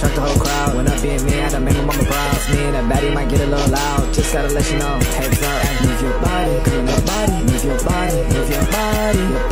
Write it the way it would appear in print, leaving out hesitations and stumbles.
attract the whole crowd. When up being me, I done make my mama proud. Me and that baddie might get a little loud. Just gotta let you know, heads up. Move your body, move your body, move your body, move your body.